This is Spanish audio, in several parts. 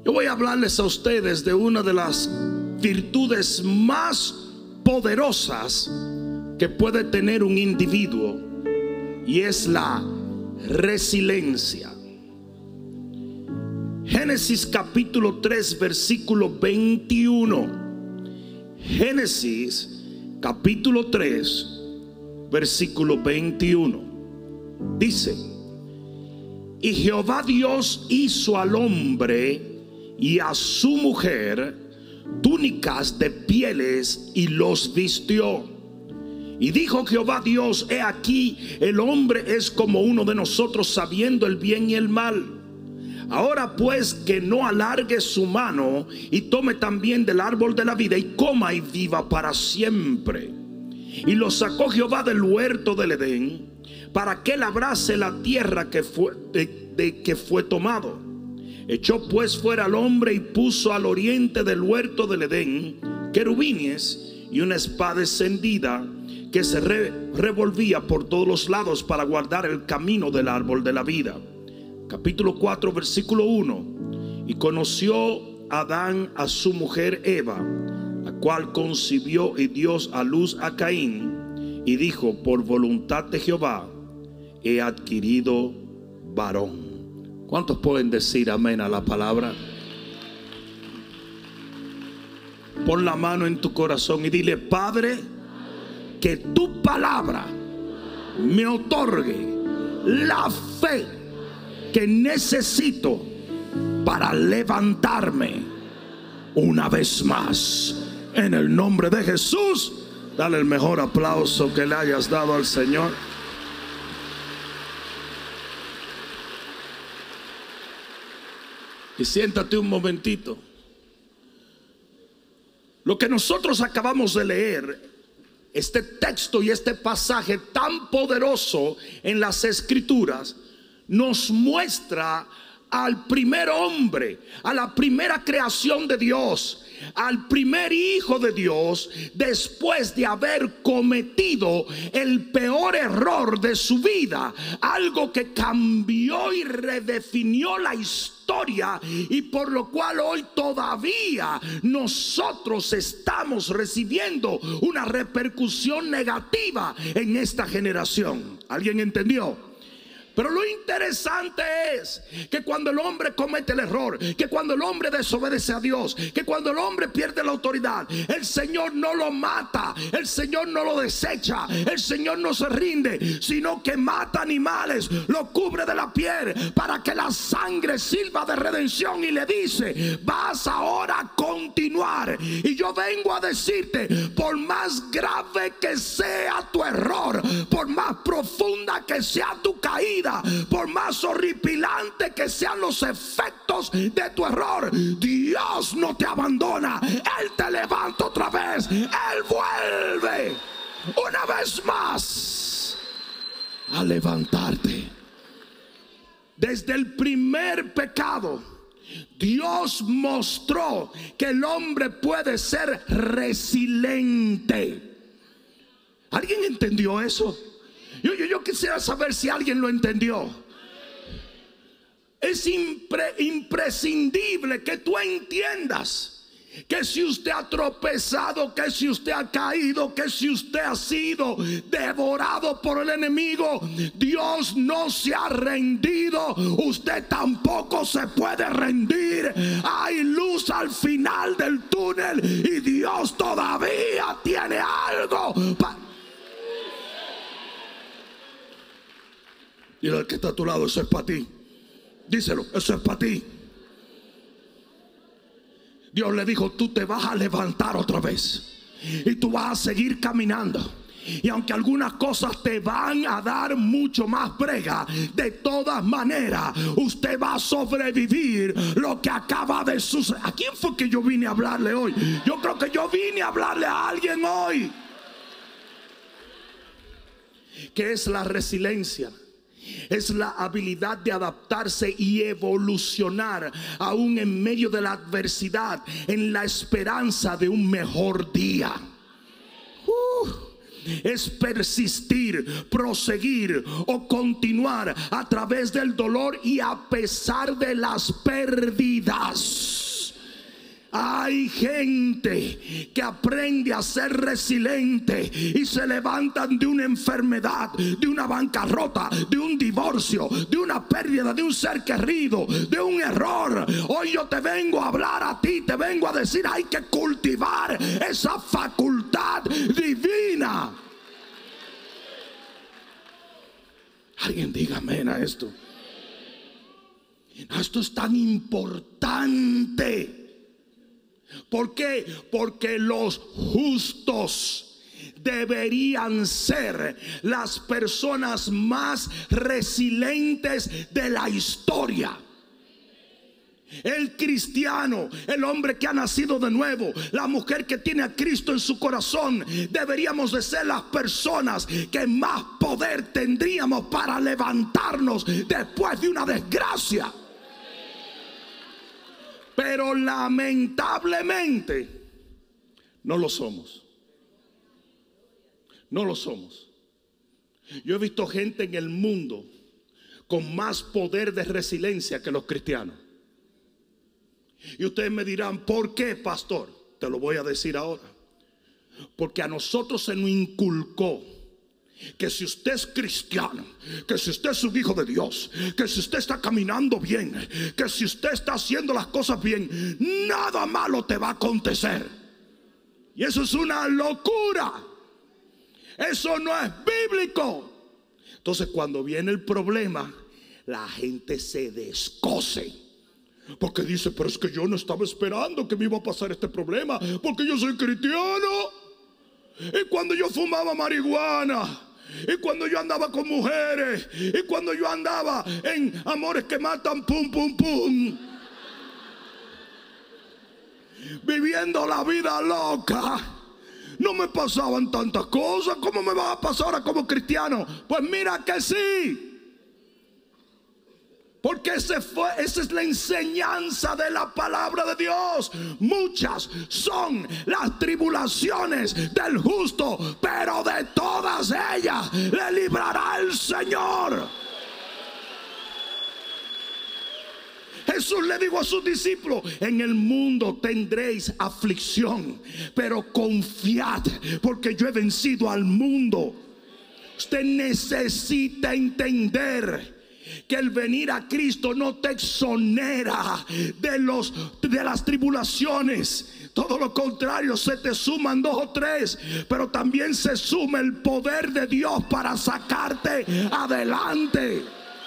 Yo voy a hablarles a ustedes de una de las virtudes más poderosas que puede tener un individuo, y es la resiliencia. Génesis capítulo 3 versículo 21. Génesis capítulo 3 versículo 21 dice: y Jehová Dios hizo al hombre y a su mujer túnicas de pieles y los vistió. Y dijo Jehová Dios: he aquí, el hombre es como uno de nosotros, sabiendo el bien y el mal. Ahora pues, que no alargue su mano y tome también del árbol de la vida y coma y viva para siempre. Y lo sacó Jehová del huerto del Edén para que labrase la tierra que fue tomado. Echó pues fuera al hombre y puso al oriente del huerto del Edén querubines y una espada encendida que se revolvía por todos los lados para guardar el camino del árbol de la vida. Capítulo 4 versículo 1. Y conoció Adán a su mujer Eva, la cual concibió y dio a luz a Caín, y dijo: por voluntad de Jehová he adquirido varón. ¿Cuántos pueden decir amén a la palabra? Pon la mano en tu corazón y dile: Padre, que tu palabra me otorgue la fe que necesito para levantarme una vez más. En el nombre de Jesús, dale el mejor aplauso que le hayas dado al Señor. Y siéntate un momentito. Lo que nosotros acabamos de leer, este texto y este pasaje tan poderoso en las Escrituras, nos muestra al primer hombre, a la primera creación de Dios, al primer hijo de Dios, después de haber cometido el peor error de su vida, algo que cambió y redefinió la historia, y por lo cual hoy todavía nosotros estamos recibiendo una repercusión negativa en esta generación. ¿Alguien entendió? Pero lo interesante es que cuando el hombre comete el error, que cuando el hombre desobedece a Dios, que cuando el hombre pierde la autoridad, el Señor no lo mata, el Señor no lo desecha, el Señor no se rinde, sino que mata animales, lo cubre de la piel para que la sangre sirva de redención, y le dice: vas ahora a continuar. Y yo vengo a decirte, por más grave que sea tu error, por más profunda que sea tu caída, por más horripilante que sean los efectos de tu error, Dios no te abandona. Él te levanta otra vez. Él vuelve una vez más a levantarte. Desde el primer pecado, Dios mostró que el hombre puede ser resiliente. ¿Alguien entendió eso? Yo quisiera saber si alguien lo entendió. Es imprescindible que tú entiendas que si usted ha tropezado, que si usted ha caído, que si usted ha sido devorado por el enemigo, Dios no se ha rendido. Usted tampoco se puede rendir. Hay luz al final del túnel y Dios todavía tiene algo para... Dile al que está a tu lado: eso es para ti. Díselo: eso es para ti. Dios le dijo: tú te vas a levantar otra vez y tú vas a seguir caminando. Y aunque algunas cosas te van a dar mucho más brega, de todas maneras usted va a sobrevivir lo que acaba de suceder. ¿A quién fue que yo vine a hablarle hoy? Yo creo que yo vine a hablarle a alguien hoy. ¿Qué es la resiliencia? Es la habilidad de adaptarse y evolucionar aún en medio de la adversidad, en la esperanza de un mejor día. Es persistir, proseguir o continuar a través del dolor y a pesar de las pérdidas. Hay gente que aprende a ser resiliente y se levantan de una enfermedad, de una bancarrota, de un divorcio, de una pérdida de un ser querido, de un error. Hoy yo te vengo a hablar a ti, te vengo a decir, hay que cultivar esa facultad divina. Alguien diga amén a esto. Esto es tan importante. ¿Por qué? Porque los justos deberían ser las personas más resilientes de la historia. El cristiano, el hombre que ha nacido de nuevo, la mujer que tiene a Cristo en su corazón, deberíamos de ser las personas que más poder tendríamos para levantarnos después de una desgracia. Pero lamentablemente no lo somos. No lo somos. Yo he visto gente en el mundo con más poder de resiliencia que los cristianos. Y ustedes me dirán, ¿por qué, pastor? Te lo voy a decir ahora. Porque a nosotros se nos inculcó que si usted es cristiano, que si usted es un hijo de Dios, que si usted está caminando bien, que si usted está haciendo las cosas bien, nada malo te va a acontecer. Y eso es una locura. Eso no es bíblico. Entonces cuando viene el problema, la gente se descoce. Porque dice, pero es que yo no estaba esperando que me iba a pasar este problema, porque yo soy cristiano. Y cuando yo fumaba marihuana, y cuando yo andaba con mujeres, y cuando yo andaba en amores que matan, pum, pum, pum, viviendo la vida loca, no me pasaban tantas cosas. ¿Cómo me va a pasar ahora como cristiano? Pues mira que sí. Porque esa es la enseñanza de la palabra de Dios. Muchas son las tribulaciones del justo, pero de todas ellas le librará el Señor. Jesús le dijo a sus discípulos, en el mundo tendréis aflicción, pero confiad, porque yo he vencido al mundo. Usted necesita entender que el venir a Cristo no te exonera de las tribulaciones. Todo lo contrario, se te suman 2 o 3, pero también se suma el poder de Dios para sacarte adelante.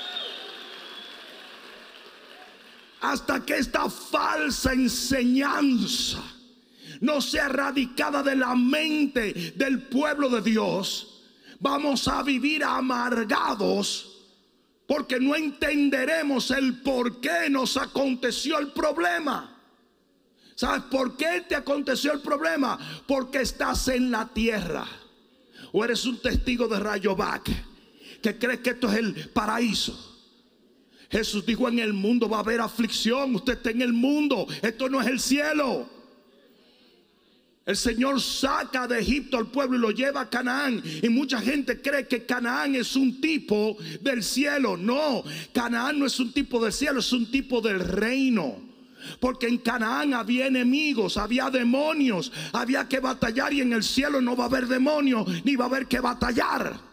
Hasta que esta falsa enseñanza no sea erradicada de la mente del pueblo de Dios, vamos a vivir amargados. Porque no entenderemos el por qué nos aconteció el problema. ¿Sabes por qué te aconteció el problema? Porque estás en la tierra. O eres un testigo de Rayovac que crees que esto es el paraíso. Jesús dijo, en el mundo va a haber aflicción. Usted está en el mundo. Esto no es el cielo. El Señor saca de Egipto al pueblo y lo lleva a Canaán. Y mucha gente cree que Canaán es un tipo del cielo. No, Canaán no es un tipo del cielo, es un tipo del reino. Porque en Canaán había enemigos, había demonios, había que batallar. Y en el cielo no va a haber demonios, ni va a haber que batallar.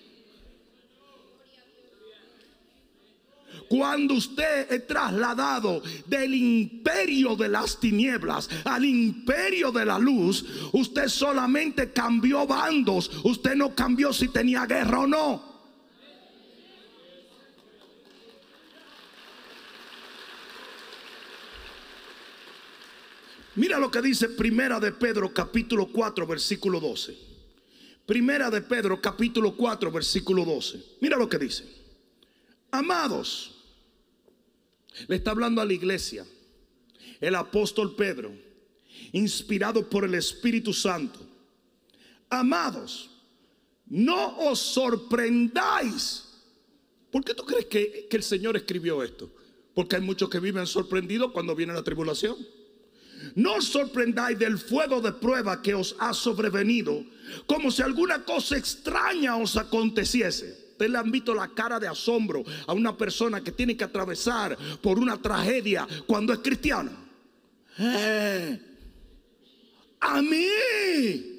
Cuando usted es trasladado del imperio de las tinieblas al imperio de la luz, usted solamente cambió bandos. Usted no cambió si tenía guerra o no. Mira lo que dice Primera de Pedro capítulo 4 versículo 12. Primera de Pedro capítulo 4 versículo 12. Mira lo que dice. Amados, le está hablando a la iglesia el apóstol Pedro, inspirado por el Espíritu Santo. Amados, no os sorprendáis. ¿Por qué tú crees que el Señor escribió esto? Porque hay muchos que viven sorprendidos cuando viene la tribulación. No os sorprendáis del fuego de prueba que os ha sobrevenido, como si alguna cosa extraña os aconteciese. Ustedes le han visto la cara de asombro a una persona que tiene que atravesar por una tragedia cuando es cristiano. A mí.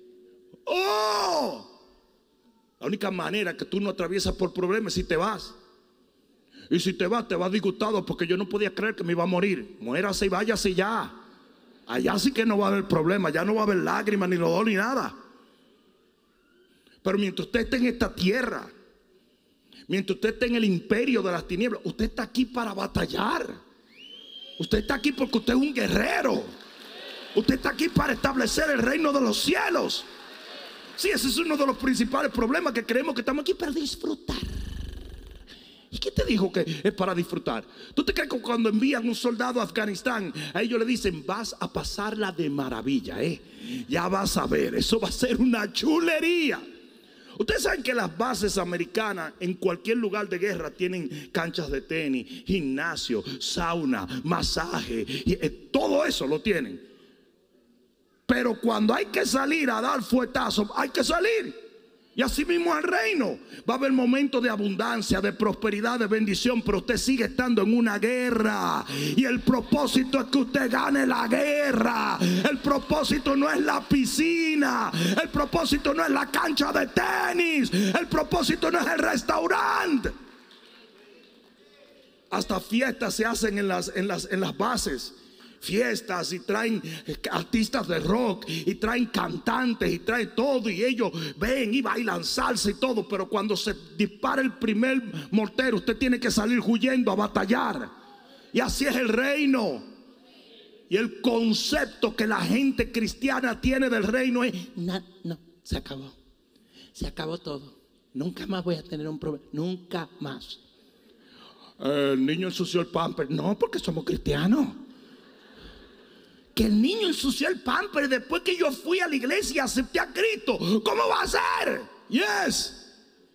Oh. La única manera que tú no atraviesas por problemas es si te vas. Y si te vas disgustado, porque yo no podía creer que me iba a morir. Muérase y váyase ya. Allá sí que no va a haber problema. Ya no va a haber lágrimas, ni dolor, ni nada. Pero mientras usted esté en esta tierra, mientras usted esté en el imperio de las tinieblas, usted está aquí para batallar. Usted está aquí porque usted es un guerrero. Usted está aquí para establecer el reino de los cielos. Sí, ese es uno de los principales problemas, que creemos que estamos aquí para disfrutar. ¿Y quién te dijo que es para disfrutar? ¿Tú te crees que cuando envían un soldado a Afganistán, a ellos le dicen, vas a pasarla de maravilla, ya vas a ver, eso va a ser una chulería? Ustedes saben que las bases americanas en cualquier lugar de guerra tienen canchas de tenis, gimnasio, sauna, masaje, y todo eso lo tienen. Pero cuando hay que salir a dar fuetazos, hay que salir. Y así mismo el reino. Va a haber momentos de abundancia, de prosperidad, de bendición, pero usted sigue estando en una guerra. Y el propósito es que usted gane la guerra. El propósito no es la piscina. El propósito no es la cancha de tenis. El propósito no es el restaurante. Hasta fiestas se hacen en las bases. Fiestas, y traen artistas de rock, y traen cantantes, y traen todo, y ellos ven y bailan salsa y todo. Pero cuando se dispara el primer mortero, usted tiene que salir huyendo a batallar. Y así es el reino. Y el concepto que la gente cristiana tiene del reino es: no, se acabó todo, nunca más voy a tener un problema, nunca más. El niño ensució el pamper. No, porque somos cristianos. Que el niño ensució el pamper después que yo fui a la iglesia y acepté a Cristo. ¿Cómo va a ser? Yes.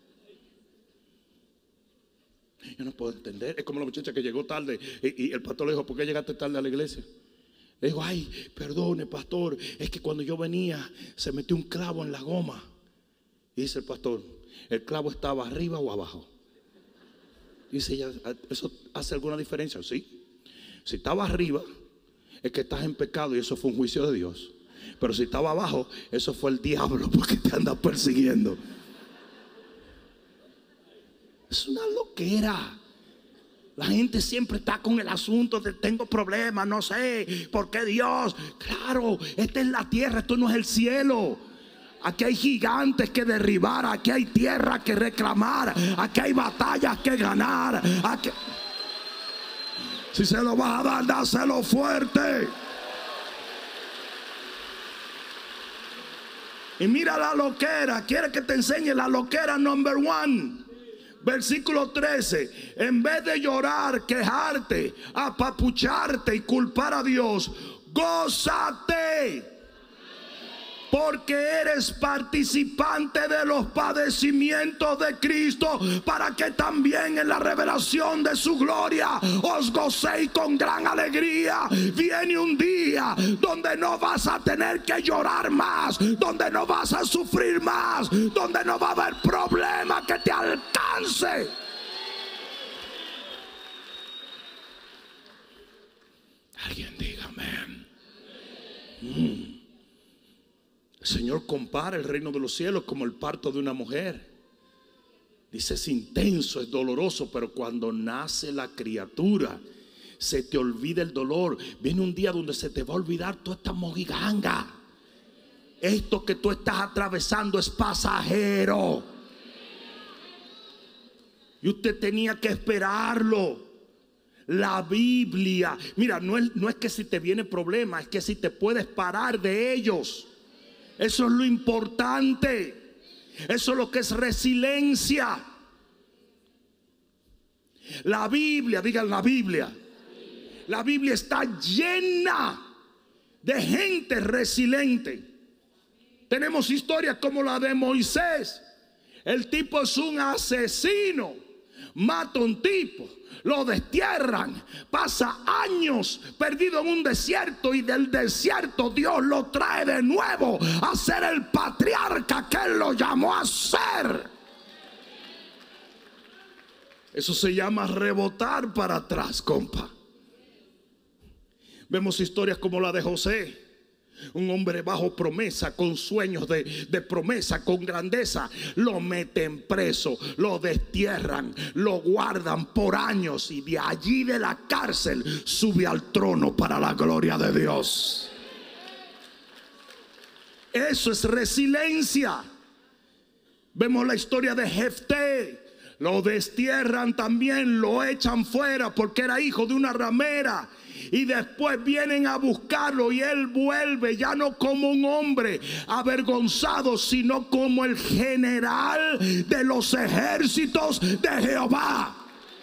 Yo no puedo entender. Es como la muchacha que llegó tarde y el pastor le dijo, ¿por qué llegaste tarde a la iglesia? Le dijo, ay, perdone, pastor, es que cuando yo venía se metió un clavo en la goma. Y dice el pastor, ¿el clavo estaba arriba o abajo? Dice ella, ¿eso hace alguna diferencia? Sí. Si estaba arriba, es que estás en pecado y eso fue un juicio de Dios. Pero si estaba abajo, eso fue el diablo, porque te anda persiguiendo. Es una loquera. La gente siempre está con el asunto de tengo problemas, no sé por qué Dios. Claro, esta es la tierra, esto no es el cielo. Aquí hay gigantes que derribar, aquí hay tierra que reclamar, aquí hay batallas que ganar. Aquí... Si se lo vas a dar, dáselo fuerte. Y mira la loquera. Quiere que te enseñe la loquera number 1. Versículo 13. En vez de llorar, quejarte, apapucharte y culpar a Dios, gózate, porque eres participante de los padecimientos de Cristo, para que también en la revelación de su gloria os gocéis con gran alegría. Viene un día donde no vas a tener que llorar más, donde no vas a sufrir más, donde no va a haber problema que te alcance. Alguien diga amén. El Señor compara el reino de los cielos como el parto de una mujer. Dice, es intenso, es doloroso, pero cuando nace la criatura, se te olvida el dolor. Viene un día donde se te va a olvidar toda esta mojiganga. Esto que tú estás atravesando es pasajero. Y usted tenía que esperarlo. La Biblia, mira, no es que si te viene problema, es que si te puedes parar de ellos. Eso es lo importante. Eso es lo que es resiliencia. La Biblia, digan la Biblia. La Biblia está llena de gente resiliente. Tenemos historias como la de Moisés. El tipo es un asesino. Mata a un tipo, lo destierran, pasa años perdido en un desierto, y del desierto Dios lo trae de nuevo a ser el patriarca que Él lo llamó a ser. Eso se llama rebotar para atrás, compa. Vemos historias como la de José, un hombre bajo promesa, con sueños de promesa, con grandeza. Lo meten preso, lo destierran, lo guardan por años, y de allí, de la cárcel, sube al trono para la gloria de Dios. Eso es resiliencia. Vemos la historia de Jefté. Lo destierran también, lo echan fuera porque era hijo de una ramera. Y después vienen a buscarlo y él vuelve, ya no como un hombre avergonzado, sino como el general de los ejércitos de Jehová.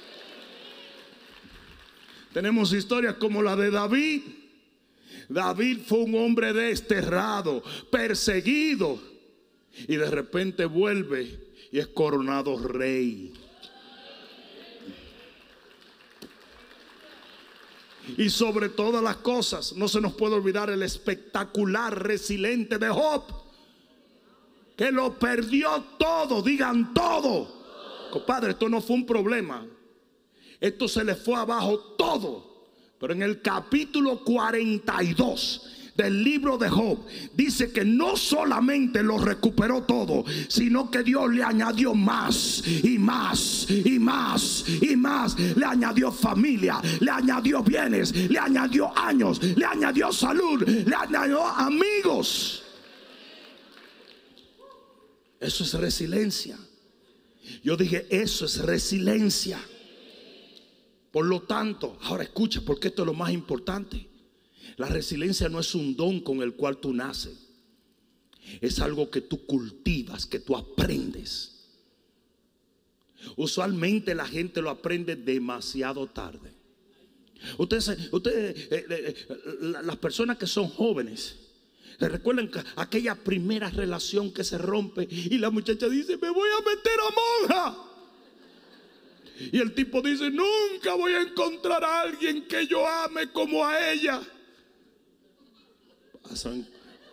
Tenemos historias como la de David. David fue un hombre desterrado, perseguido, y de repente vuelve y es coronado rey. Y sobre todas las cosas, no se nos puede olvidar el espectacular resiliente de Job, que lo perdió todo. Digan todo. Compadre, esto no fue un problema, esto se le fue abajo todo. Pero en el capítulo 42 del libro de Job dice que no solamente lo recuperó todo, sino que Dios le añadió más y más y más y más. Le añadió familia, le añadió bienes, le añadió años, le añadió salud, le añadió amigos. Eso es resiliencia. Yo dije, eso es resiliencia. Por lo tanto, ahora escucha, porque esto es lo más importante. La resiliencia no es un don con el cual tú naces. Es algo que tú cultivas, que tú aprendes. Usualmente la gente lo aprende demasiado tarde. Las personas que son jóvenes, recuerdan aquella primera relación que se rompe y la muchacha dice, me voy a meter a monja. Y el tipo dice, nunca voy a encontrar a alguien que yo ame como a ella. Pasan.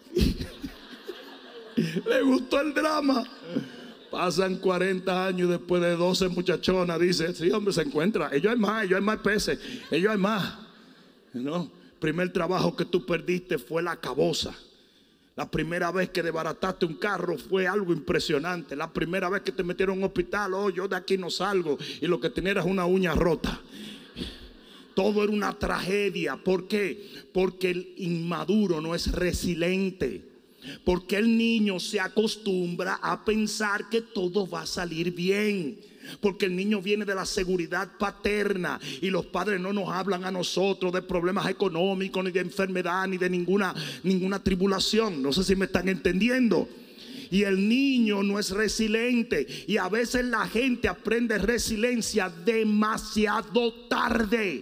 Le gustó el drama. Pasan 40 años después de 12 muchachonas. Dice, sí, hombre, se encuentra. Ellos hay más peces. Ellos hay más. No, primer trabajo que tú perdiste fue la caboza. La primera vez que desbarataste un carro fue algo impresionante. La primera vez que te metieron en un hospital, oh, yo de aquí no salgo, y lo que tenía era una uña rota. Todo era una tragedia. ¿Por qué? Porque el inmaduro no es resiliente. Porque el niño se acostumbra a pensar que todo va a salir bien. Porque el niño viene de la seguridad paterna y los padres no nos hablan a nosotros de problemas económicos, ni de enfermedad, ni de ninguna tribulación. No sé si me están entendiendo. Y el niño no es resiliente. Y a veces la gente aprende resiliencia demasiado tarde.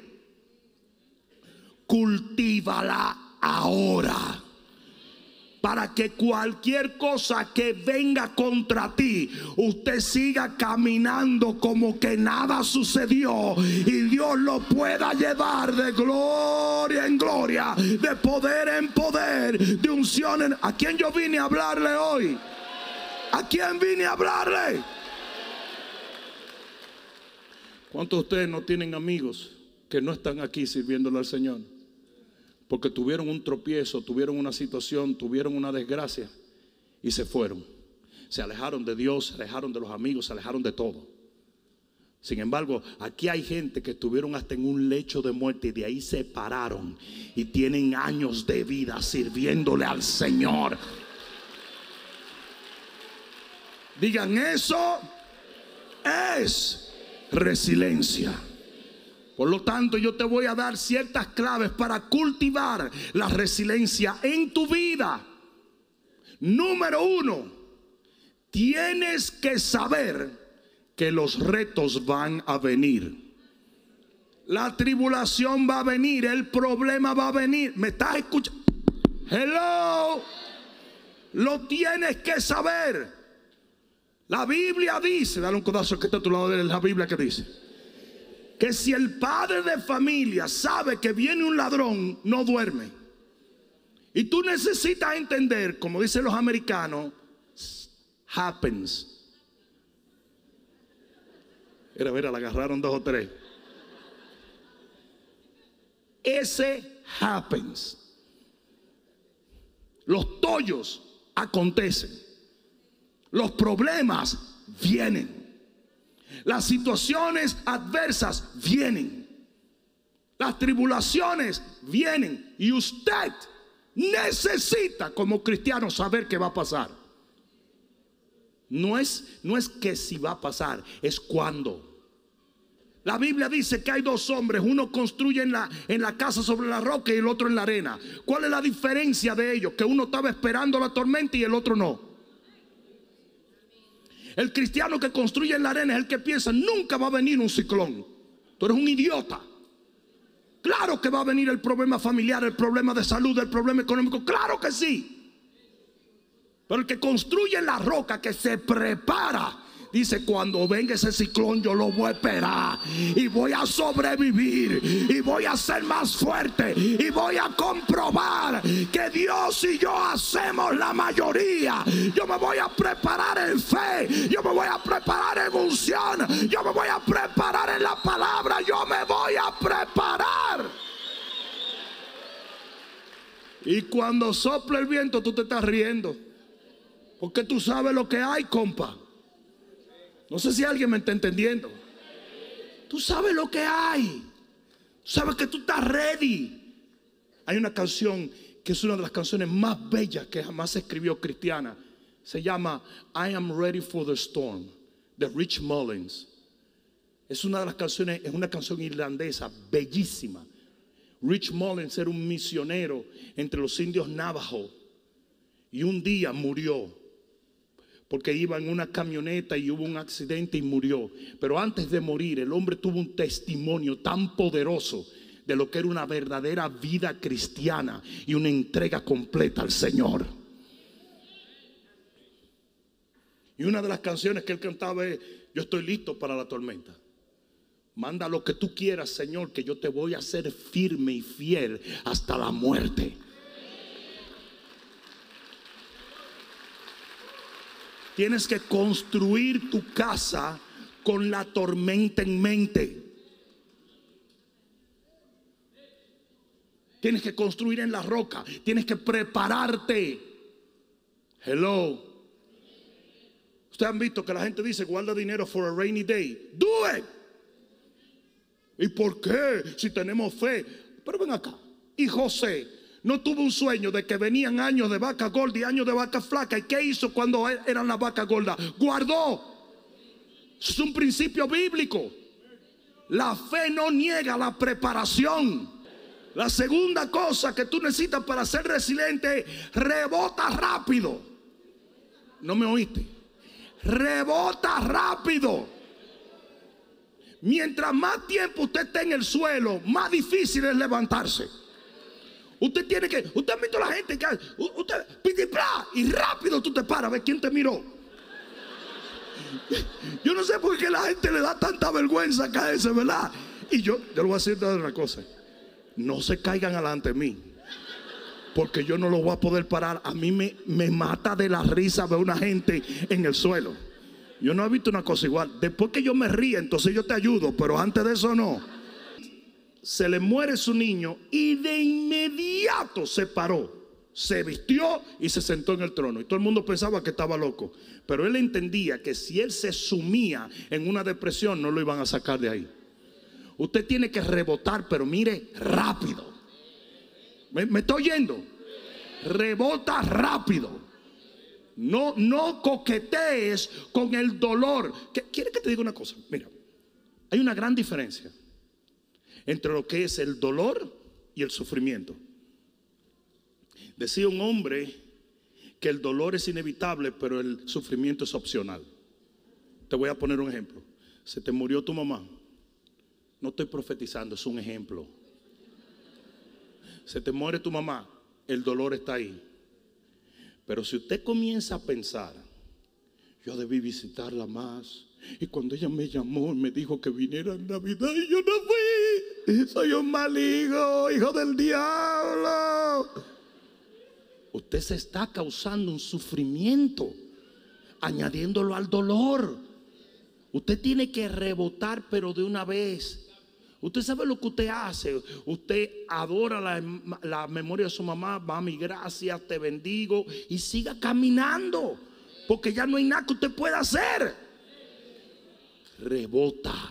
Cultívala ahora, para que cualquier cosa que venga contra ti, usted siga caminando como que nada sucedió, y Dios lo pueda llevar de gloria en gloria, de poder en poder, de unción en... ¿A quién yo vine a hablarle hoy? ¿A quién vine a hablarle? ¿Cuántos de ustedes no tienen amigos que no están aquí sirviéndole al Señor? Porque tuvieron un tropiezo, tuvieron una situación, tuvieron una desgracia y se fueron. Se alejaron de Dios, se alejaron de los amigos, se alejaron de todo. Sin embargo, aquí hay gente que estuvieron hasta en un lecho de muerte y de ahí se pararon y tienen años de vida sirviéndole al Señor. Digan, eso es resiliencia. Por lo tanto, yo te voy a dar ciertas claves para cultivar la resiliencia en tu vida. Número 1, tienes que saber que los retos van a venir. La tribulación va a venir, el problema va a venir. ¿Me estás escuchando? Hello. Lo tienes que saber. La Biblia dice, dale un codazo que está a tu lado de la Biblia, que dice que si el padre de familia sabe que viene un ladrón, no duerme. Y tú necesitas entender, como dicen los americanos, happens. Mira, la agarraron 2 o 3. Ese happens. Los tollos acontecen. Los problemas vienen. Las situaciones adversas vienen. Las tribulaciones vienen. Y usted necesita como cristiano saber qué va a pasar. No es que si va a pasar, es cuándo. La Biblia dice que hay dos hombres, uno construye en la casa sobre la roca y el otro en la arena. ¿Cuál es la diferencia de ellos? Que uno estaba esperando la tormenta y el otro no. El cristiano que construye en la arena es el que piensa, nunca va a venir un ciclón. Tú eres un idiota. Claro que va a venir el problema familiar, el problema de salud, el problema económico. Claro que sí. Pero el que construye en la roca, que se prepara, dice, cuando venga ese ciclón yo lo voy a esperar y voy a sobrevivir y voy a ser más fuerte y voy a comprobar que Dios y yo hacemos la mayoría. Yo me voy a preparar en fe, yo me voy a preparar en unción, yo me voy a preparar en la palabra, yo me voy a preparar. Y cuando sopla el viento tú te estás riendo, porque tú sabes lo que hay, compa. No sé si alguien me está entendiendo. Tú sabes lo que hay. Tú sabes que tú estás ready. Hay una canción que es una de las canciones más bellas que jamás se escribió cristiana. Se llama I Am Ready for the Storm, de Rich Mullins. Es una de las canciones, es una canción irlandesa bellísima. Rich Mullins era un misionero entre los indios Navajo y un día murió porque iba en una camioneta y hubo un accidente y murió. Pero antes de morir, el hombre tuvo un testimonio tan poderoso de lo que era una verdadera vida cristiana y una entrega completa al Señor. Y una de las canciones que él cantaba es: yo estoy listo para la tormenta. Manda lo que tú quieras, Señor, que yo te voy a hacer firme y fiel hasta la muerte. Tienes que construir tu casa con la tormenta en mente. Tienes que construir en la roca. Tienes que prepararte. Hello. Ustedes han visto que la gente dice, guarda dinero for a rainy day. Do it. ¿Y por qué? Si tenemos fe. Pero ven acá. Y José no tuvo un sueño de que venían años de vaca gorda y años de vaca flaca. ¿Y qué hizo cuando eran las vacas gordas? Guardó. Eso es un principio bíblico. La fe no niega la preparación. La segunda cosa que tú necesitas para ser resiliente es rebota rápido. ¿No me oíste? Rebota rápido. Mientras más tiempo usted esté en el suelo, más difícil es levantarse. Usted tiene que, usted ha visto a la gente que usted y rápido tú te paras a ver quién te miró. Yo no sé por qué la gente le da tanta vergüenza caerse, ¿verdad? Y yo le voy a decir una cosa: no se caigan alante de mí, porque yo no lo voy a poder parar. A mí me mata de la risa ver una gente en el suelo. Yo no he visto una cosa igual. Después que yo me ría, entonces yo te ayudo, pero antes de eso no. Se le muere su niño y de inmediato se paró, se vistió y se sentó en el trono. Y todo el mundo pensaba que estaba loco, pero él entendía que si él se sumía en una depresión, no lo iban a sacar de ahí. Usted tiene que rebotar, pero mire, rápido. ¿Me está oyendo? Rebota rápido. No coquetees con el dolor. ¿Quiere que te diga una cosa? Mira, hay una gran diferencia entre lo que es el dolor y el sufrimiento. Decía un hombre que el dolor es inevitable, pero el sufrimiento es opcional. Te voy a poner un ejemplo. Se te murió tu mamá. No estoy profetizando, es un ejemplo. Se te muere tu mamá, el dolor está ahí. Pero si usted comienza a pensar, yo debí visitarla más, y cuando ella me llamó me dijo que viniera en Navidad y yo no fui, soy un mal hijo del diablo. Usted se está causando un sufrimiento, añadiéndolo al dolor. Usted tiene que rebotar, pero de una vez. Usted sabe lo que usted hace. Usted adora la memoria de su mamá. Mami, gracias, te bendigo. Y siga caminando, porque ya no hay nada que usted pueda hacer. Rebota.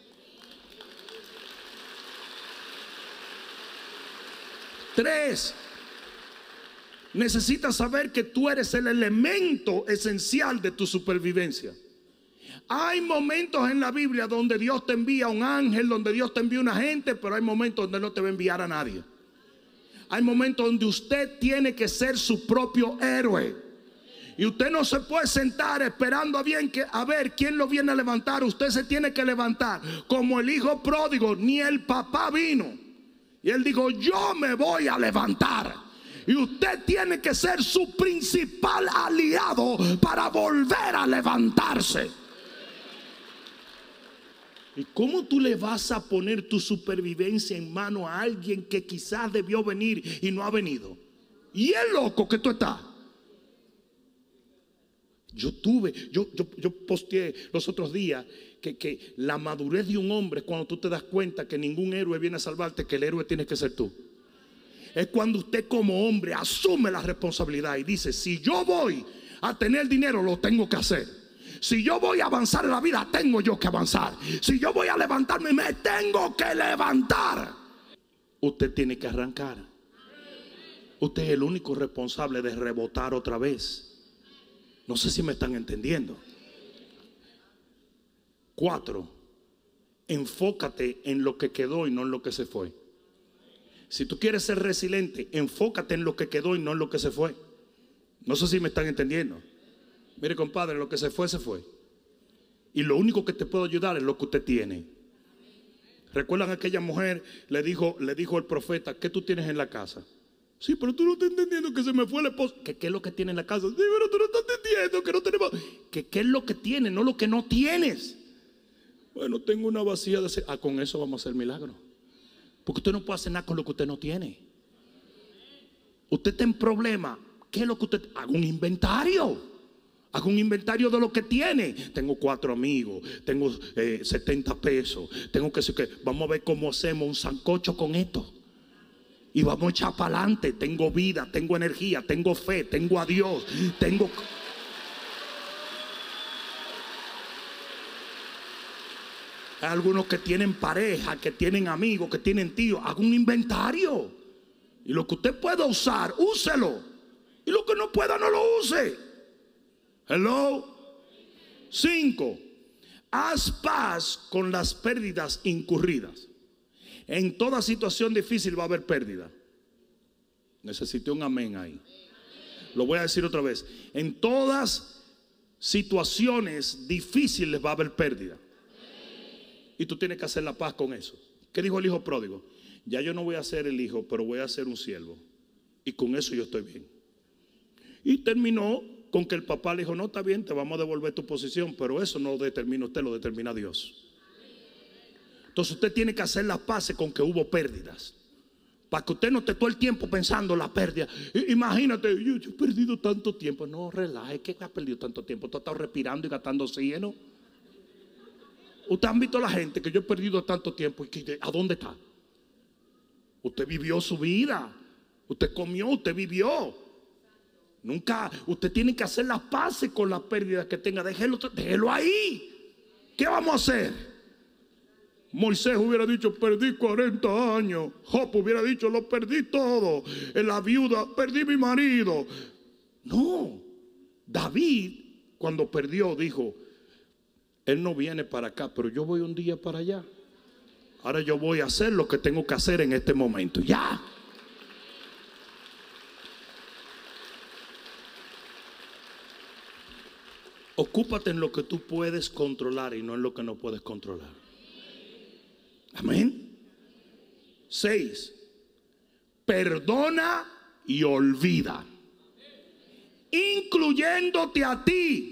Tres, necesitas saber que tú eres el elemento esencial de tu supervivencia. Hay momentos en la Biblia donde Dios te envía un ángel, donde Dios te envía una gente, pero hay momentos donde no te va a enviar a nadie. Hay momentos donde usted tiene que ser su propio héroe. Y usted no se puede sentar esperando a ver quién lo viene a levantar. Usted se tiene que levantar. Como el hijo pródigo, ni el papá vino. Y él dijo, yo me voy a levantar. Y usted tiene que ser su principal aliado para volver a levantarse. ¿Y cómo tú le vas a poner tu supervivencia en mano a alguien que quizás debió venir y no ha venido? Y es loco que tú estás. Yo posteé los otros días que la madurez de un hombre es cuando tú te das cuenta que ningún héroe viene a salvarte, que el héroe tienes que ser tú. Es cuando usted como hombre asume la responsabilidad y dice, si yo voy a tener dinero, lo tengo que hacer. Si yo voy a avanzar en la vida, tengo yo que avanzar. Si yo voy a levantarme, me tengo que levantar. Usted tiene que arrancar. Usted es el único responsable de rebotar otra vez. No sé si me están entendiendo. 4, enfócate en lo que quedó y no en lo que se fue. Si tú quieres ser resiliente, enfócate en lo que quedó y no en lo que se fue. No sé si me están entendiendo. Mire, compadre, lo que se fue, se fue. Y lo único que te puede ayudar es lo que usted tiene. ¿Recuerdan a aquella mujer? Le dijo el profeta, ¿qué tú tienes en la casa? Sí, pero tú no estás entendiendo que se me fue el esposo. ¿Qué es lo que tiene en la casa? Sí, pero tú no estás entendiendo que no tenemos. ¿Qué es lo que tiene? No lo que no tienes. Bueno, tengo una vasija de aceite. Con eso vamos a hacer milagro. Porque usted no puede hacer nada con lo que usted no tiene. Usted está en problema. ¿Qué es lo que usted? Haga un inventario. Haga un inventario de lo que tiene. Tengo 4 amigos. Tengo 70 pesos. Tengo que decir que vamos a ver cómo hacemos un sancocho con esto. Y vamos a echar para adelante. Tengo vida, tengo energía, tengo fe, tengo a Dios, tengo... Hay algunos que tienen pareja, que tienen amigos, que tienen tíos. Haga un inventario. Y lo que usted pueda usar, úselo. Y lo que no pueda, no lo use. Hello. 5, haz paz con las pérdidas incurridas. En toda situación difícil va a haber pérdida. Necesito un amén ahí. Lo voy a decir otra vez. En todas situaciones difíciles va a haber pérdida. Y tú tienes que hacer la paz con eso. ¿Qué dijo el hijo pródigo? Ya yo no voy a ser el hijo, pero voy a ser un siervo. Y con eso yo estoy bien. Y terminó con que el papá le dijo, no, está bien, te vamos a devolver tu posición, pero eso no lo determina usted, lo determina Dios. Entonces usted tiene que hacer las paces con que hubo pérdidas. Para que usted no esté todo el tiempo pensando la pérdida. Imagínate, yo he perdido tanto tiempo. No, relaje, ¿qué has perdido tanto tiempo? Tú has estado respirando y gastando oxígeno. Ustedes han visto a la gente que yo he perdido tanto tiempo. ¿A dónde está? Usted vivió su vida. Usted comió, usted vivió. Nunca, usted tiene que hacer las paces con las pérdidas que tenga. Déjelo ahí. ¿Qué vamos a hacer? Moisés hubiera dicho, perdí 40 años. Job hubiera dicho, lo perdí todo. En la viuda, perdí mi marido. No. David, cuando perdió, dijo, él no viene para acá, pero yo voy un día para allá. Ahora yo voy a hacer lo que tengo que hacer en este momento. Ya. Ocúpate en lo que tú puedes controlar y no en lo que no puedes controlar. Amén. 6, perdona y olvida, incluyéndote a ti.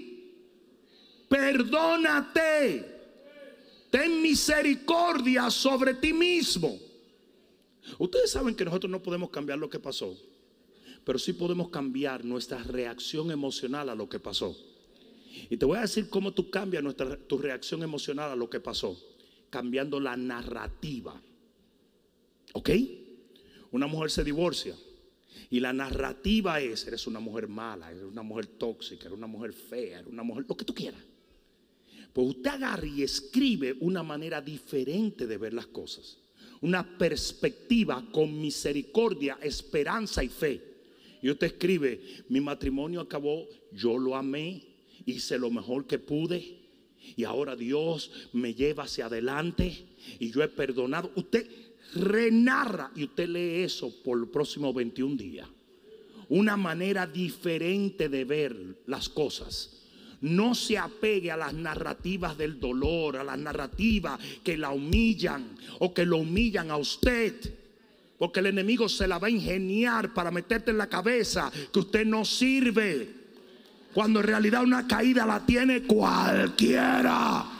Perdónate. Ten misericordia sobre ti mismo. Ustedes saben que nosotros no podemos cambiar lo que pasó, pero sí podemos cambiar nuestra reacción emocional a lo que pasó. Y te voy a decir cómo tú cambias tu reacción emocional a lo que pasó. cambiando la narrativa. ¿Ok? Una mujer se divorcia y la narrativa es: eres una mujer mala, eres una mujer tóxica, eres una mujer fea, eres una mujer, lo que tú quieras. Pues usted agarra y escribe una manera diferente de ver las cosas, una perspectiva con misericordia, esperanza y fe. Y usted escribe: mi matrimonio acabó, yo lo amé, hice lo mejor que pude y ahora Dios me lleva hacia adelante y yo he perdonado. Usted renarra y usted lee eso por los próximos 21 días. Una manera diferente de ver las cosas. No se apegue a las narrativas del dolor, a las narrativas que la humillan o que lo humillan a usted, porque el enemigo se la va a ingeniar para meterte en la cabeza que usted no sirve, cuando en realidad una caída la tiene cualquiera.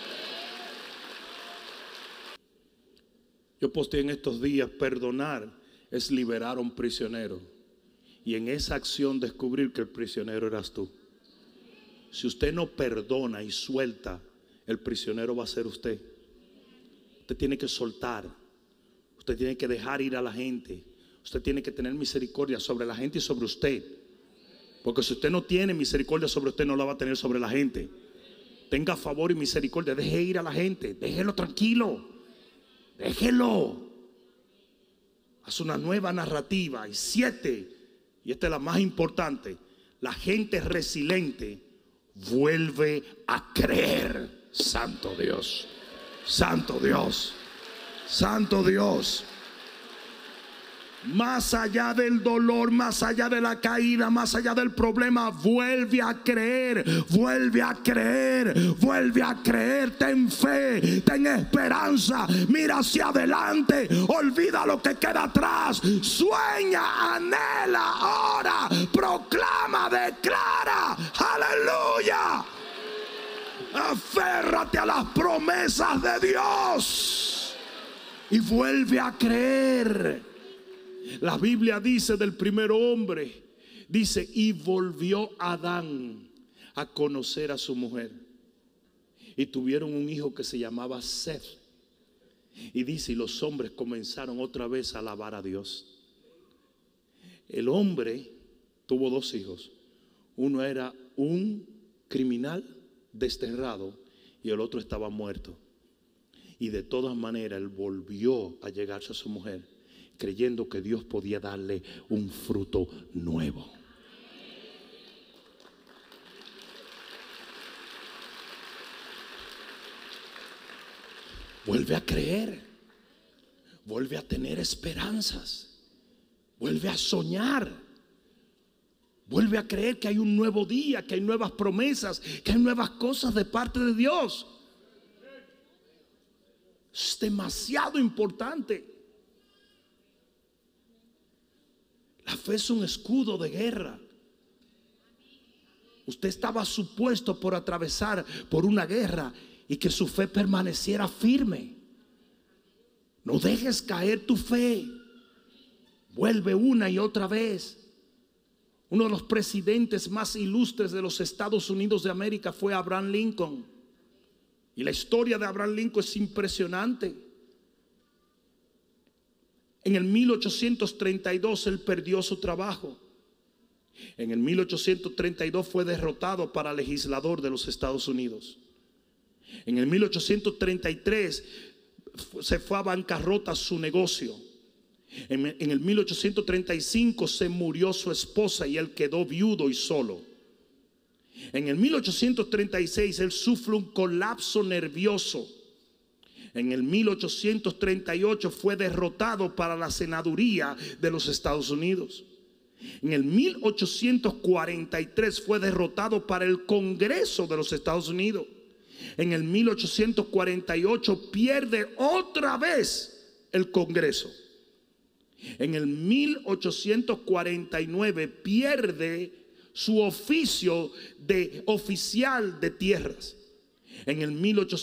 Yo posteé en estos días: perdonar es liberar a un prisionero, y en esa acción descubrir que el prisionero eras tú. Si usted no perdona y suelta, el prisionero va a ser usted. Usted tiene que soltar. Usted tiene que dejar ir a la gente. Usted tiene que tener misericordia sobre la gente y sobre usted. Porque si usted no tiene misericordia sobre usted, no la va a tener sobre la gente. Tenga favor y misericordia. Deje ir a la gente. Déjelo tranquilo. Déjelo. Haz una nueva narrativa. Y 7, y esta es la más importante: la gente resiliente vuelve a creer. Santo Dios, santo Dios, santo Dios. Más allá del dolor, más allá de la caída, más allá del problema, vuelve a creer, vuelve a creer, vuelve a creer. Ten fe, ten esperanza, mira hacia adelante, olvida lo que queda atrás, sueña, anhela, ora, proclama, declara, aleluya. Aférrate a las promesas de Dios y vuelve a creer. La Biblia dice del primer hombre, dice: y volvió Adán a conocer a su mujer, y tuvieron un hijo que se llamaba Seth. Y dice: y los hombres comenzaron otra vez a alabar a Dios. El hombre tuvo 2 hijos. Uno era un criminal desterrado y el otro estaba muerto. Y de todas maneras él volvió a llegarse a su mujer, creyendo que Dios podía darle un fruto nuevo. Vuelve a creer, vuelve a tener esperanzas, vuelve a soñar, vuelve a creer que hay un nuevo día, que hay nuevas promesas, que hay nuevas cosas de parte de Dios. Es demasiado importante. La fe es un escudo de guerra. Usted estaba supuesto por atravesar por una guerra y que su fe permaneciera firme. No dejes caer tu fe. Vuelve una y otra vez. Uno de los presidentes más ilustres de los Estados Unidos de América fue Abraham Lincoln. Y la historia de Abraham Lincoln es impresionante. En el 1832 él perdió su trabajo. En el 1832 fue derrotado para legislador de los Estados Unidos. En el 1833 se fue a bancarrota su negocio. En el 1835 se murió su esposa y él quedó viudo y solo. En el 1836 él sufre un colapso nervioso. En el 1838 fue derrotado para la senaduría de los Estados Unidos. En el 1843 fue derrotado para el Congreso de los Estados Unidos. En el 1848 pierde otra vez el Congreso. En el 1849 pierde su oficio de oficial de tierras. En el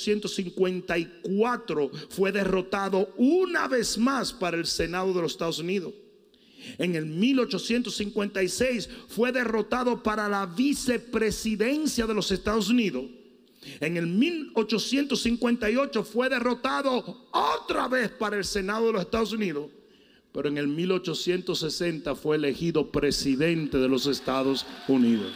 1854 fue derrotado una vez más para el Senado de los Estados Unidos. En el 1856 fue derrotado para la vicepresidencia de los Estados Unidos. En el 1858 fue derrotado otra vez para el Senado de los Estados Unidos, pero en el 1860 fue elegido presidente de los Estados Unidos.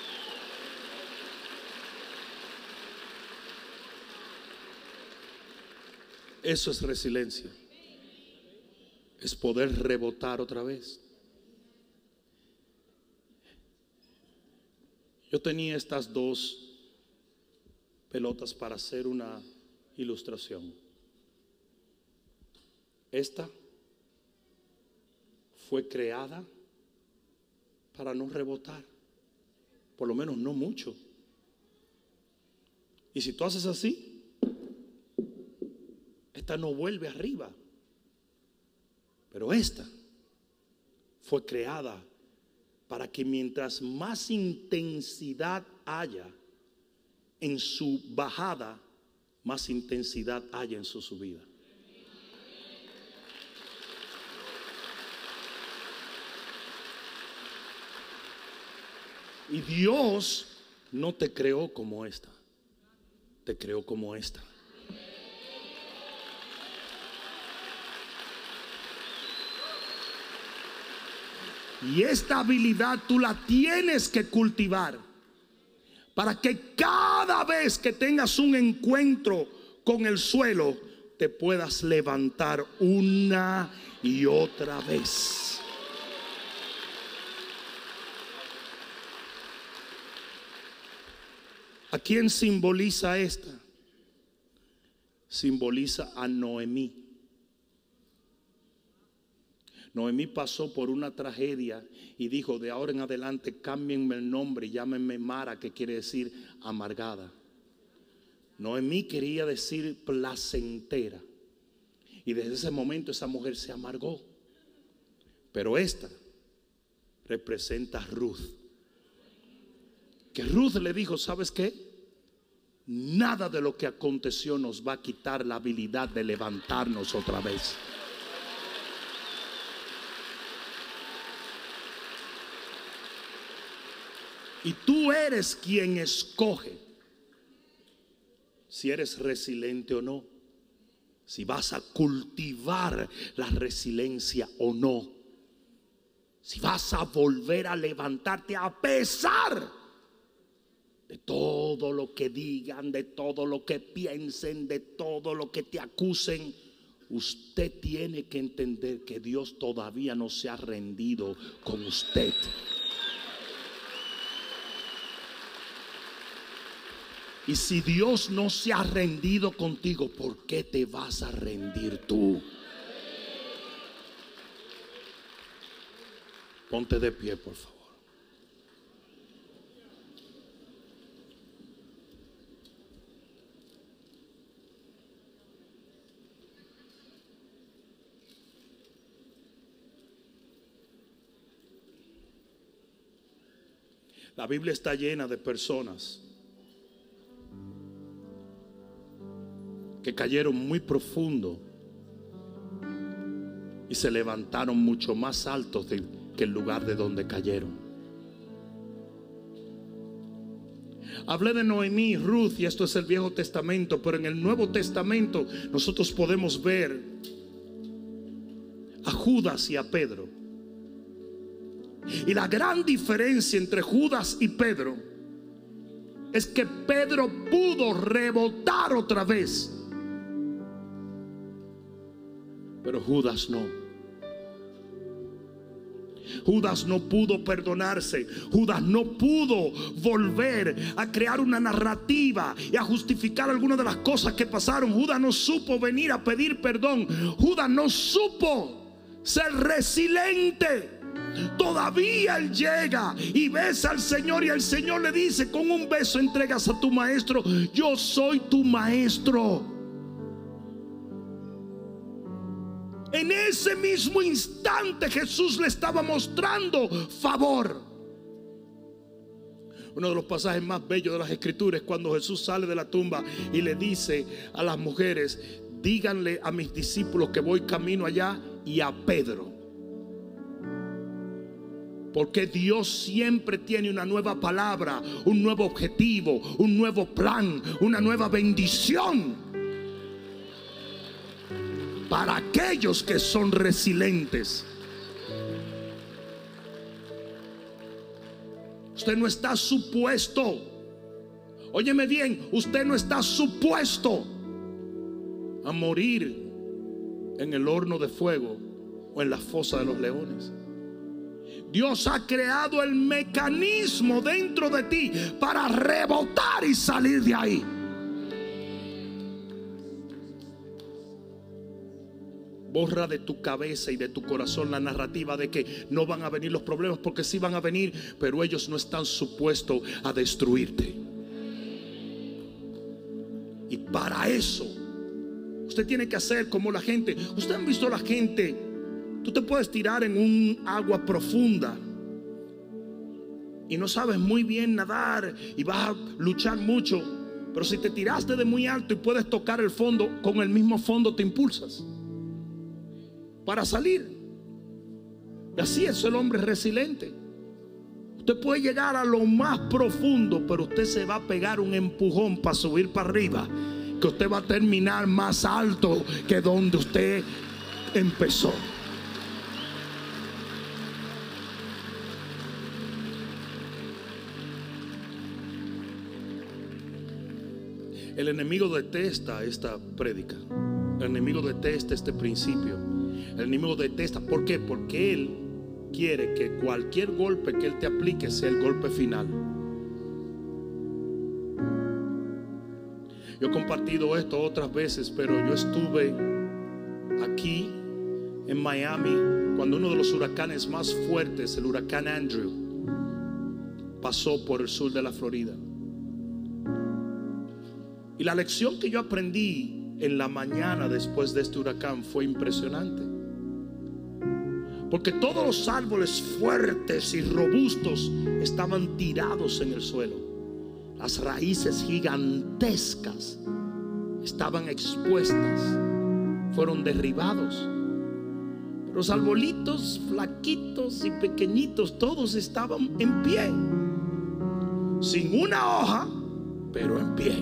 Eso es resiliencia. Es poder rebotar otra vez. Yo tenía estas dos pelotas para hacer una ilustración. Esta fue creada para no rebotar, por lo menos no mucho. Y si tú haces así, esta no vuelve arriba. Pero esta fue creada para que mientras más intensidad haya en su bajada, más intensidad haya en su subida. Y Dios no te creó como esta, te creó como esta. Y esta habilidad tú la tienes que cultivar para que cada vez que tengas un encuentro con el suelo, te puedas levantar una y otra vez. ¿A quién simboliza esta? Simboliza a Noemí. Noemí pasó por una tragedia y dijo: de ahora en adelante cámbienme el nombre y llámenme Mara, que quiere decir amargada. Noemí quería decir placentera, y desde ese momento esa mujer se amargó. Pero esta representa a Ruth, que Ruth le dijo: ¿sabes qué? Nada de lo que aconteció nos va a quitar la habilidad de levantarnos otra vez. Y tú eres quien escoge si eres resiliente o no, si vas a cultivar la resiliencia o no, si vas a volver a levantarte a pesar de todo lo que digan, de todo lo que piensen, de todo lo que te acusen. Usted tiene que entender que Dios todavía no se ha rendido con usted. Y si Dios no se ha rendido contigo, ¿por qué te vas a rendir tú? Ponte de pie, por favor. La Biblia está llena de personas que cayeron muy profundo y se levantaron mucho más altos que el lugar de donde cayeron. Hablé de Noemí, Ruth, y esto es el Viejo Testamento, pero en el Nuevo Testamento nosotros podemos ver a Judas y a Pedro. Y la gran diferencia entre Judas y Pedro es que Pedro pudo rebotar otra vez, pero Judas no. Judas no pudo perdonarse. Judas no pudo volver a crear una narrativa y a justificar algunas de las cosas que pasaron. Judas no supo venir a pedir perdón. Judas no supo ser resiliente. Todavía él llega y besa al Señor, y el Señor le dice: con un beso entregas a tu maestro. Yo soy tu maestro. En ese mismo instante Jesús le estaba mostrando favor. Uno de los pasajes más bellos de las Escrituras es cuando Jesús sale de la tumba y le dice a las mujeres: díganle a mis discípulos que voy camino allá, y a Pedro, Porque Dios siempre tiene una nueva palabra, un nuevo objetivo, un nuevo plan, una nueva bendición para aquellos que son resilientes. Usted no está supuesto, óyeme bien, usted no está supuesto a morir en el horno de fuego o en la fosa de los leones. Dios ha creado el mecanismo dentro de ti para rebotar y salir de ahí. Borra de tu cabeza y de tu corazón la narrativa de que no van a venir los problemas, porque sí van a venir, pero ellos no están supuestos a destruirte. Y para eso usted tiene que hacer como la gente. Usted han visto a la gente. Tú te puedes tirar en un agua profunda y no sabes muy bien nadar y vas a luchar mucho, pero si te tiraste de muy alto y puedes tocar el fondo, con el mismo fondo te impulsas para salir. Y así es el hombre resiliente. Usted puede llegar a lo más profundo, pero usted se va a pegar un empujón para subir para arriba, que usted va a terminar más alto que donde usted empezó. El enemigo detesta esta prédica. El enemigo detesta este principio. El enemigo detesta. ¿Por qué? Porque él quiere que cualquier golpe que él te aplique sea el golpe final. Yo he compartido esto otras veces, pero yo estuve aquí en Miami cuando uno de los huracanes más fuertes, el huracán Andrew, pasó por el sur de la Florida. Y la lección que yo aprendí en la mañana después de este huracán fue impresionante. Porque todos los árboles fuertes y robustos estaban tirados en el suelo. Las raíces gigantescas estaban expuestas, fueron derribados. Los arbolitos flaquitos y pequeñitos, todos estaban en pie, sin una hoja, pero en pie.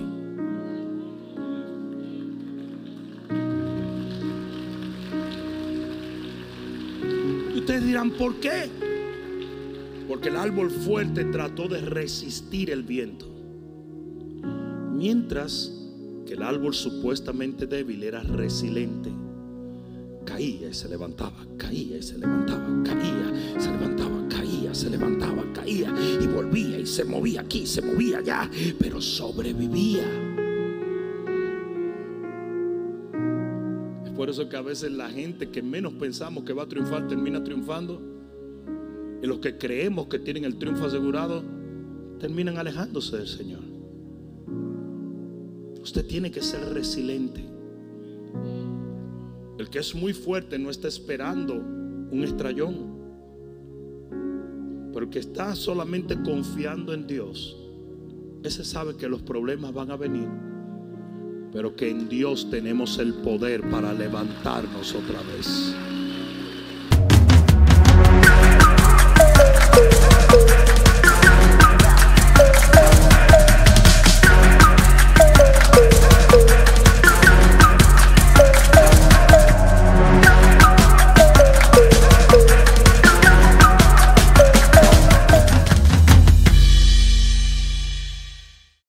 Ustedes dirán, ¿por qué? Porque el árbol fuerte trató de resistir el viento, mientras que el árbol supuestamente débil era resiliente. Caía y se levantaba, caía y se levantaba, caía, se levantaba, caía, se levantaba, caía y volvía y se movía aquí, se movía allá, pero sobrevivía. Por eso que a veces la gente que menos pensamos que va a triunfar termina triunfando, y los que creemos que tienen el triunfo asegurado terminan alejándose del Señor. Usted tiene que ser resiliente. El que es muy fuerte no está esperando un estrellón, pero el que está solamente confiando en Dios, ese sabe que los problemas van a venir, pero que en Dios tenemos el poder para levantarnos otra vez.